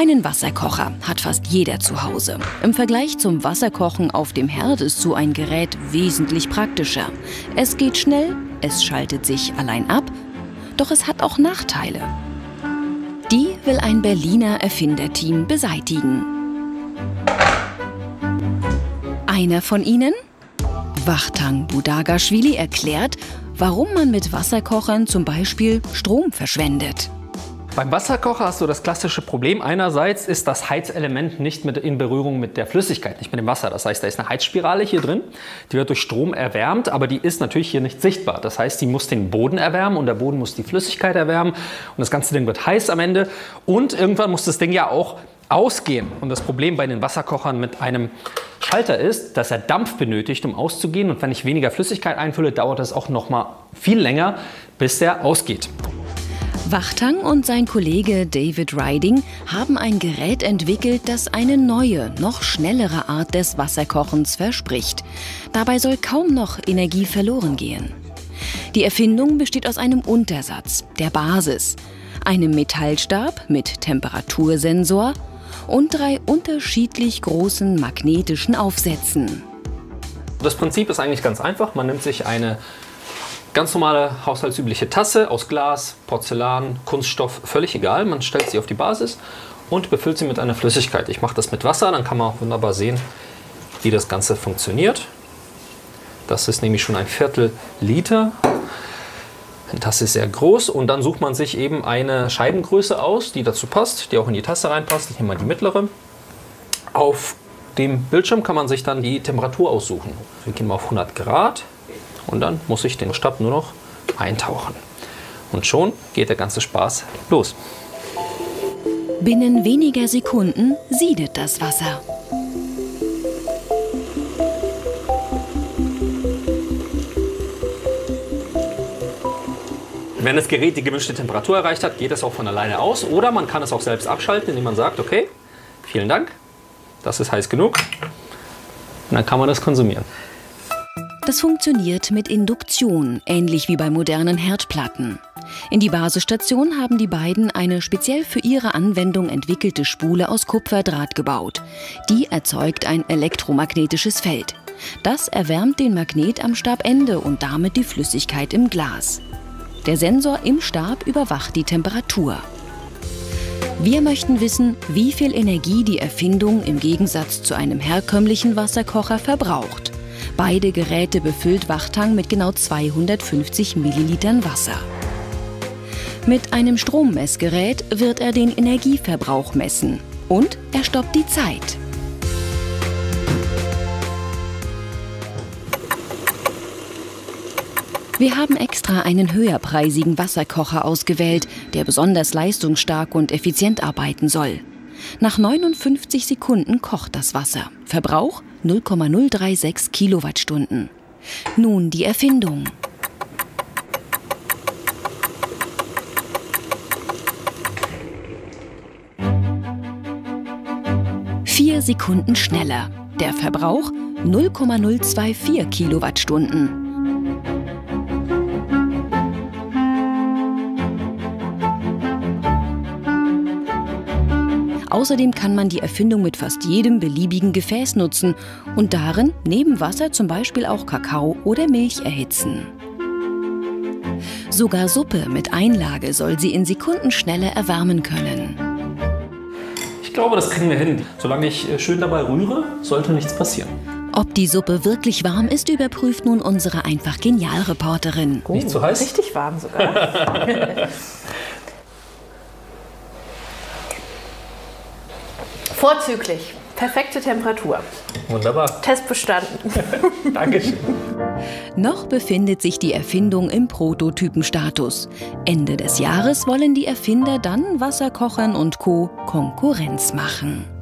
Einen Wasserkocher hat fast jeder zu Hause. Im Vergleich zum Wasserkochen auf dem Herd ist so ein Gerät wesentlich praktischer. Es geht schnell, es schaltet sich allein ab, doch es hat auch Nachteile. Die will ein Berliner Erfinderteam beseitigen. Einer von ihnen? Vakhtang Budagashvili erklärt, warum man mit Wasserkochern zum Beispiel Strom verschwendet. Beim Wasserkocher hast du das klassische Problem. Einerseits ist das Heizelement nicht in Berührung mit der Flüssigkeit, nicht mit dem Wasser. Das heißt, da ist eine Heizspirale hier drin, die wird durch Strom erwärmt, aber die ist natürlich hier nicht sichtbar. Das heißt, die muss den Boden erwärmen und der Boden muss die Flüssigkeit erwärmen und das ganze Ding wird heiß am Ende. Und irgendwann muss das Ding ja auch ausgehen. Und das Problem bei den Wasserkochern mit einem Schalter ist, dass er Dampf benötigt, um auszugehen. Und wenn ich weniger Flüssigkeit einfülle, dauert es auch noch mal viel länger, bis der ausgeht. Vakhtang und sein Kollege David Riding haben ein Gerät entwickelt, das eine neue, noch schnellere Art des Wasserkochens verspricht. Dabei soll kaum noch Energie verloren gehen. Die Erfindung besteht aus einem Untersatz, der Basis, einem Metallstab mit Temperatursensor und 3 unterschiedlich großen magnetischen Aufsätzen. Das Prinzip ist eigentlich ganz einfach. Man nimmt sich eine ganz normale haushaltsübliche Tasse aus Glas, Porzellan, Kunststoff, völlig egal. Man stellt sie auf die Basis und befüllt sie mit einer Flüssigkeit. Ich mache das mit Wasser, dann kann man auch wunderbar sehen, wie das Ganze funktioniert. Das ist nämlich schon ein Viertel Liter. Die Tasse ist sehr groß und dann sucht man sich eben eine Scheibengröße aus, die dazu passt, die auch in die Tasse reinpasst. Ich nehme mal die mittlere. Auf dem Bildschirm kann man sich dann die Temperatur aussuchen. Wir gehen mal auf 100 Grad. Und dann muss ich den Stab nur noch eintauchen. Und schon geht der ganze Spaß los. Binnen weniger Sekunden siedet das Wasser. Wenn das Gerät die gewünschte Temperatur erreicht hat, geht es auch von alleine aus. Oder man kann es auch selbst abschalten, indem man sagt, okay, vielen Dank, das ist heiß genug. Und dann kann man das konsumieren. Das funktioniert mit Induktion, ähnlich wie bei modernen Herdplatten. In die Basisstation haben die beiden eine speziell für ihre Anwendung entwickelte Spule aus Kupferdraht gebaut. Die erzeugt ein elektromagnetisches Feld. Das erwärmt den Magnet am Stabende und damit die Flüssigkeit im Glas. Der Sensor im Stab überwacht die Temperatur. Wir möchten wissen, wie viel Energie die Erfindung im Gegensatz zu einem herkömmlichen Wasserkocher verbraucht. Beide Geräte befüllt Vakhtang mit genau 250 Millilitern Wasser. Mit einem Strommessgerät wird er den Energieverbrauch messen und er stoppt die Zeit. Wir haben extra einen höherpreisigen Wasserkocher ausgewählt, der besonders leistungsstark und effizient arbeiten soll. Nach 59 Sekunden kocht das Wasser. Verbrauch 0,036 Kilowattstunden. Nun die Erfindung. Vier Sekunden schneller. Der Verbrauch 0,024 Kilowattstunden. Außerdem kann man die Erfindung mit fast jedem beliebigen Gefäß nutzen und darin neben Wasser zum Beispiel auch Kakao oder Milch erhitzen. Sogar Suppe mit Einlage soll sie in Sekundenschnelle erwärmen können. Ich glaube, das kriegen wir hin. Solange ich schön dabei rühre, sollte nichts passieren. Ob die Suppe wirklich warm ist, überprüft nun unsere Einfach-Genial-Reporterin. Nicht zu heiß? Richtig warm sogar. Vorzüglich. Perfekte Temperatur. Wunderbar. Test bestanden. Dankeschön. Noch befindet sich die Erfindung im Prototypenstatus. Ende des Jahres wollen die Erfinder dann Wasserkochern und Co. Konkurrenz machen.